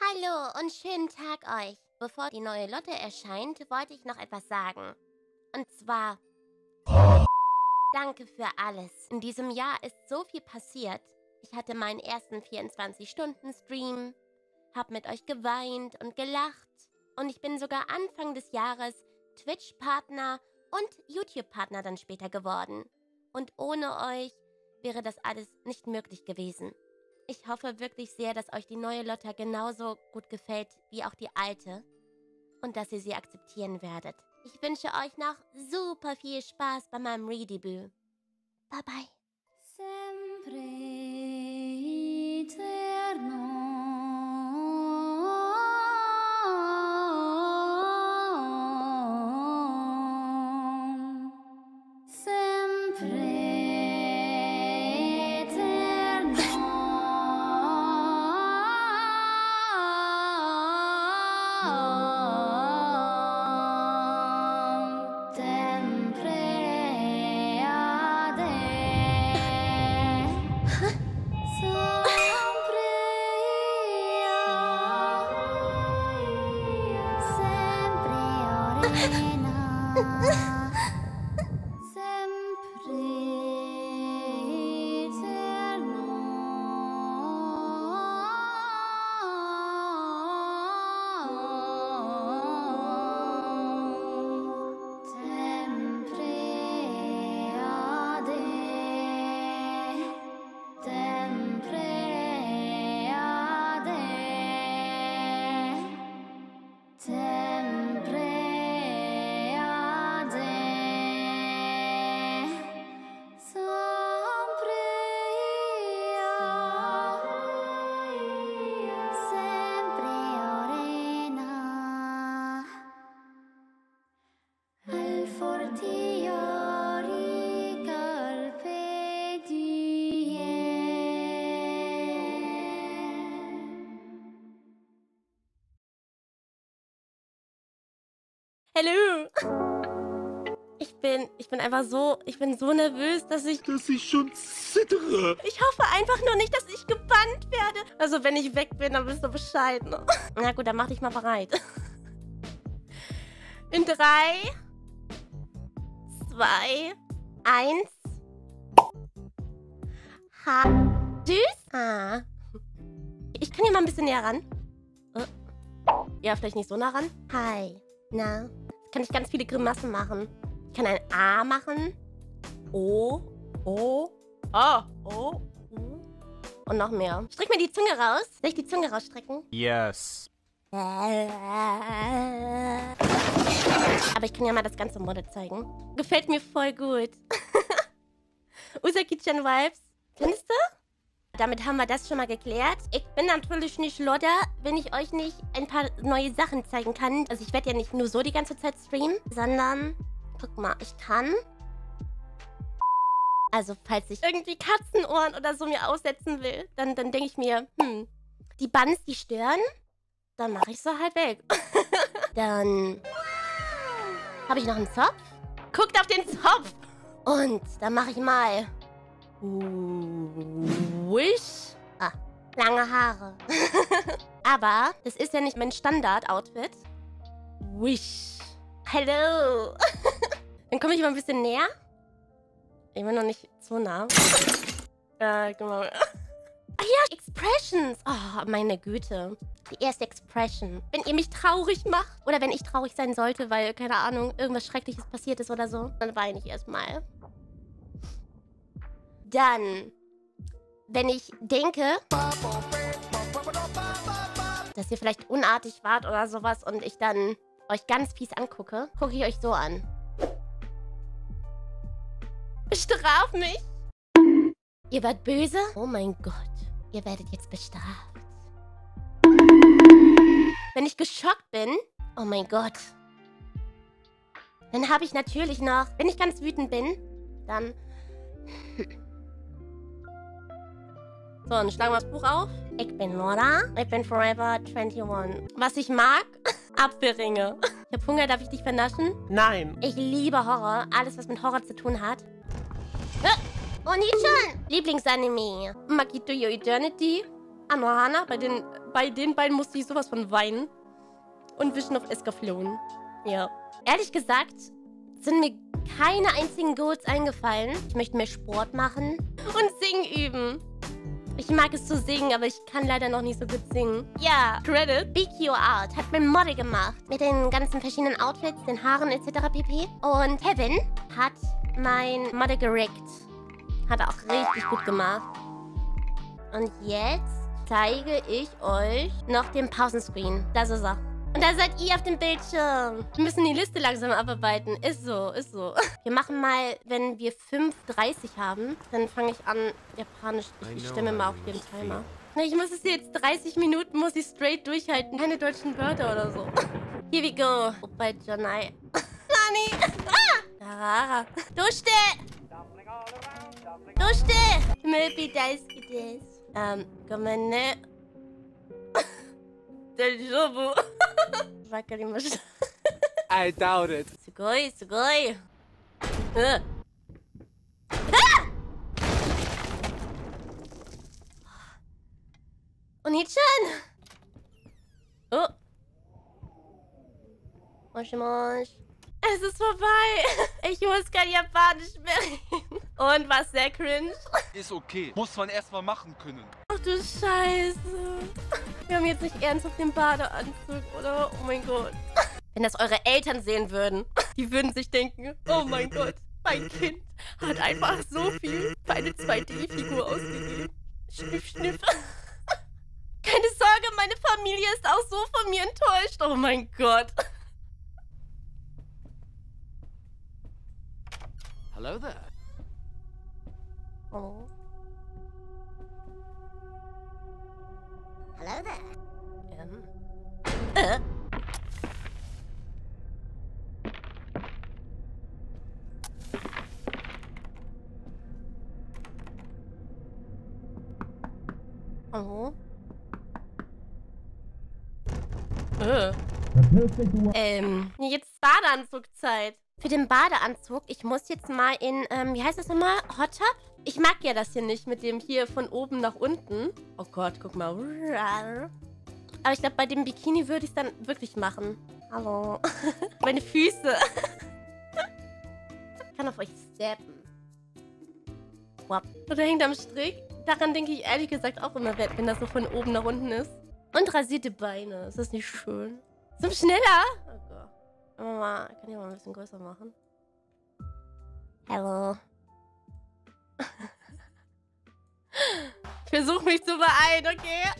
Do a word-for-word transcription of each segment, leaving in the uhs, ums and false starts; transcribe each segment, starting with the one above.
Hallo und schönen Tag euch. Bevor die neue Lotte erscheint, wollte ich noch etwas sagen. Und zwar... Danke für alles. In diesem Jahr ist so viel passiert. Ich hatte meinen ersten vierundzwanzig-Stunden-Stream, hab mit euch geweint und gelacht. Und ich bin sogar Anfang des Jahres Twitch-Partner und YouTube-Partner dann später geworden. Und ohne euch wäre das alles nicht möglich gewesen. Ich hoffe wirklich sehr, dass euch die neue Lotta genauso gut gefällt wie auch die alte. Und dass ihr sie akzeptieren werdet. Ich wünsche euch noch super viel Spaß bei meinem Redebüt. Bye bye. Sempre eterno. Sempre Hallo. Ich bin, ich bin einfach so, ich bin so nervös, dass ich... Dass ich schon zittere. Ich hoffe einfach nur nicht, dass ich gebannt werde. Also wenn ich weg bin, dann wisst ihr Bescheid. Ne? Na gut, dann mach dich mal bereit. In drei, zwei, eins. Ha. Tschüss. Ah. Ich kann hier mal ein bisschen näher ran. Ja, vielleicht nicht so nah ran. Hi. Na? Kann ich ganz viele Grimassen machen. Ich kann ein A machen. O. O. O. O. U. Und noch mehr. Streck mir die Zunge raus. Soll ich die Zunge rausstrecken? Yes. Aber ich kann ja mal das ganze Model zeigen. Gefällt mir voll gut. Usagi-chan Vibes. Findest du? Damit haben wir das schon mal geklärt. Ich bin natürlich nicht Lotta, wenn ich euch nicht ein paar neue Sachen zeigen kann. Also ich werde ja nicht nur so die ganze Zeit streamen, sondern... Guck mal, ich kann... Also falls ich irgendwie Katzenohren oder so mir aussetzen will, dann, dann denke ich mir, hm, die Buns, die stören, dann mache ich sie halt weg. Dann habe ich noch einen Zopf. Guckt auf den Zopf. Und dann mache ich mal... Wish. Ah, lange Haare. Aber das ist ja nicht mein Standard-Outfit. Wish. Hallo. Dann komme ich mal ein bisschen näher. Ich bin noch nicht so nah. Äh, guck mal. Ach ja, Expressions. Oh, meine Güte. Die erste Expression. Wenn ihr mich traurig macht. Oder wenn ich traurig sein sollte, weil, keine Ahnung, irgendwas Schreckliches passiert ist oder so. Dann weine ich erstmal. Dann, wenn ich denke, dass ihr vielleicht unartig wart oder sowas und ich dann euch ganz fies angucke, gucke ich euch so an. Bestraf mich! Ihr wart böse? Oh mein Gott, ihr werdet jetzt bestraft. Wenn ich geschockt bin, oh mein Gott, dann habe ich natürlich noch, wenn ich ganz wütend bin, dann... So, dann schlagen wir das Buch auf. Ich bin Lotta. Ich bin Forever einundzwanzig. Was ich mag? Apfelringe. Ich hab Hunger, darf ich dich vernaschen? Nein. Ich liebe Horror. Alles, was mit Horror zu tun hat. Oh, nicht schon. Lieblingsanime. Makito Yo Eternity. Anohana. Bei den, bei den beiden musste ich sowas von weinen. Und Vision of Escaflowne. Ja. Ehrlich gesagt sind mir keine einzigen Goals eingefallen. Ich möchte mehr Sport machen und singen üben. Ich mag es zu singen, aber ich kann leider noch nicht so gut singen. Ja, Credit. B Q Art hat mir Model gemacht. Mit den ganzen verschiedenen Outfits, den Haaren et cetera pp. Und Kevin hat mein Model gerickt. Hat er auch richtig gut gemacht. Und jetzt zeige ich euch noch den Pausenscreen. Das ist er. Und da seid ihr auf dem Bildschirm. Wir müssen die Liste langsam abarbeiten. Ist so, ist so. Wir machen mal, wenn wir fünf Uhr dreißig haben, dann fange ich an, Japanisch. Ich, ich stimme mal auf den Timer. Ich muss es jetzt dreißig Minuten, muss ich straight durchhalten. Keine deutschen Wörter oder so. Here we go. Oppa Janai. Nani. Ah. Duste. Duste. Möbi daisuki desu. Ähm, gomen ne. Daijoubu. Wakarimashita. I doubt it. Sugoi, sugoi. Uh. Ah! Oni-chan! Oh. Moshi moshi. Es ist vorbei. Ich muss kein Japanisch mehr reden. Und was sehr cringe. Ist okay. Muss man erstmal machen können. Ach du Scheiße. Wir haben jetzt nicht ernsthaft den Badeanzug, oder? Oh mein Gott. Wenn das eure Eltern sehen würden, die würden sich denken, oh mein Gott, mein Kind hat einfach so viel für eine zwei D-Figur ausgegeben. Schniff, schniff. Keine Sorge, meine Familie ist auch so von mir enttäuscht. Oh mein Gott. Hello there. Oh. Hello there. Ähm. Äh. Oh. Äh. Ähm, jetzt Badeanzugzeit. Für den Badeanzug, ich muss jetzt mal in, ähm, wie heißt das nochmal? Hot Tub? Ich mag ja das hier nicht mit dem hier von oben nach unten. Oh Gott, guck mal. Aber ich glaube, bei dem Bikini würde ich es dann wirklich machen. Hallo. Meine Füße. Ich kann auf euch steppen. Wap. Oder hängt am Strick. Daran denke ich ehrlich gesagt auch immer, wenn das so von oben nach unten ist. Und rasierte Beine. Ist das nicht schön? So schneller? Oh Gott. Mal, kann ich mal ein bisschen größer machen? Hallo. Ich versuche mich zu beeilen, okay?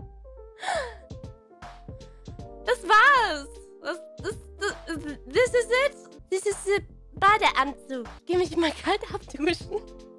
Das war's. Das, das, das, this is it. This is the Badeanzug. Ich geh mich mal kalt abduschen.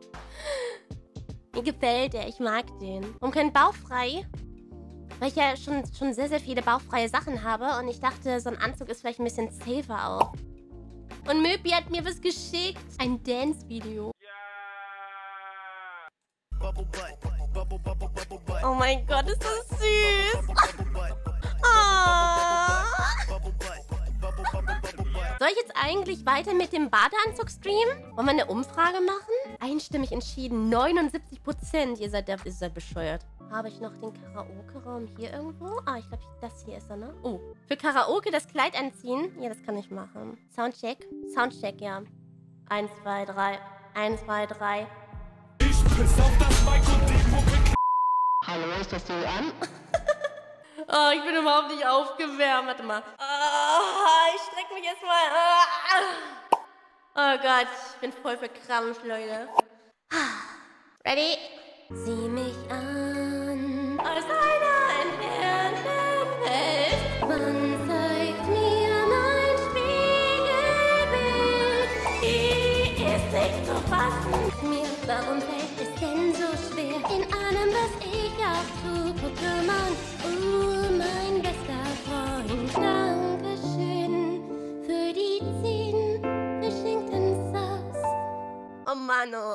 Mir gefällt der, ich mag den. Warum kein bauchfrei? Weil ich ja schon, schon sehr, sehr viele bauchfreie Sachen habe. Und ich dachte, so ein Anzug ist vielleicht ein bisschen safer auch. Und Möbi hat mir was geschickt. Ein Dance-Video. Oh mein Gott, ist das süß. Oh. Soll ich jetzt eigentlich weiter mit dem Badeanzug streamen? Wollen wir eine Umfrage machen? Einstimmig entschieden. neunundsiebzig Prozent. Ihr seid, ihr seid bescheuert. Habe ich noch den Karaoke-Raum hier irgendwo? Ah, ich glaube, das hier ist er, ne? Oh. Für Karaoke das Kleid anziehen? Ja, das kann ich machen. Soundcheck? Soundcheck, ja. Eins, zwei, drei. Eins, zwei, drei. Ich piss auf das Mic und die Mucke. Hallo, ist das so an? Oh, ich bin überhaupt nicht aufgewärmt. Warte mal. Oh, ich streck mich jetzt mal. Oh Gott, ich bin voll verkrampft, Leute. Ready? Sieh mich an aus einer entfernten Welt. Man zeigt mir mein Spiegelbild. Die ist nicht zu fassen. Mir, warum fällt es denn so schwer? In allem, was ich auch tue, Pokémon. Uh, mein bester Freund. Dankeschön für die zehn geschenkten Subs. Oh Mann, oh.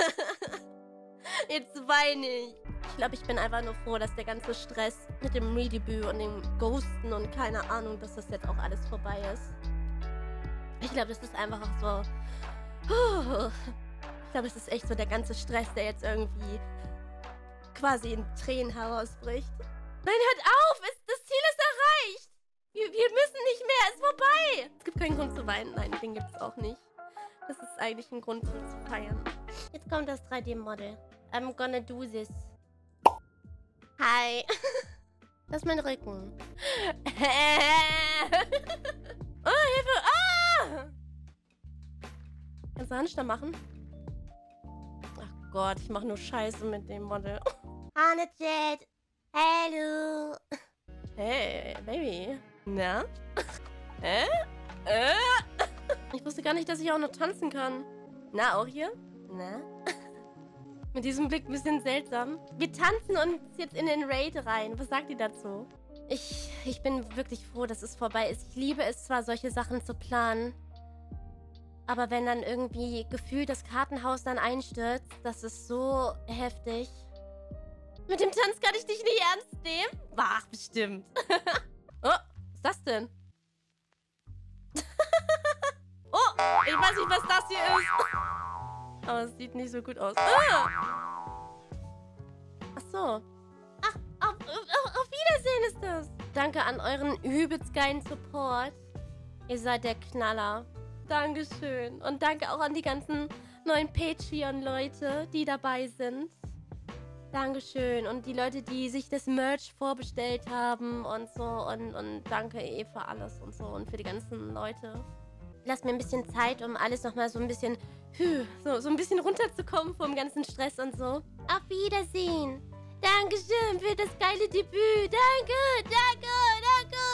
Jetzt weine ich. Ich glaube, ich bin einfach nur froh, dass der ganze Stress mit dem Redebüt und dem Ghosten und keine Ahnung, dass das jetzt auch alles vorbei ist. Ich glaube, das ist einfach auch so... Ich glaube, es ist echt so der ganze Stress, der jetzt irgendwie quasi in Tränen herausbricht. Nein, hört auf! Es, das Ziel ist erreicht! Wir, wir müssen nicht mehr, es ist vorbei! Es gibt keinen Grund zu weinen. Nein, den gibt es auch nicht. Das ist eigentlich ein Grund um zu feiern. Jetzt kommt das drei D-Model. I'm gonna do this. Hi. Das ist mein Rücken. Oh, Hilfe! Ah! Kannst du Handstand machen? Ach Gott, ich mache nur Scheiße mit dem Model. Hannejet! Hallo! Hey, Baby. Na? Hä? Äh? Ich wusste gar nicht, dass ich auch noch tanzen kann. Na, auch hier? Na? Mit diesem Blick ein bisschen seltsam. Wir tanzen uns jetzt in den Raid rein. Was sagt ihr dazu? Ich, ich bin wirklich froh, dass es vorbei ist. Ich liebe es zwar, solche Sachen zu planen. Aber wenn dann irgendwie gefühlt das Kartenhaus dann einstürzt, das ist so heftig. Mit dem Tanz kann ich dich nicht ernst nehmen? Ach, bestimmt. Oh, was ist das denn? Oh, ich weiß nicht, was das hier ist. Aber es sieht nicht so gut aus. Ah! Ach so. Ach, auf, auf, auf Wiedersehen ist das. Danke an euren übelst geilen Support. Ihr seid der Knaller. Dankeschön. Und danke auch an die ganzen neuen Patreon-Leute, die dabei sind. Dankeschön. Und die Leute, die sich das Merch vorbestellt haben und so. Und, und danke eh für alles und so. Und für die ganzen Leute. Lasst mir ein bisschen Zeit, um alles nochmal so ein bisschen, so, so ein bisschen runterzukommen vom ganzen Stress und so. Auf Wiedersehen. Dankeschön für das geile Debüt. Danke, danke, danke.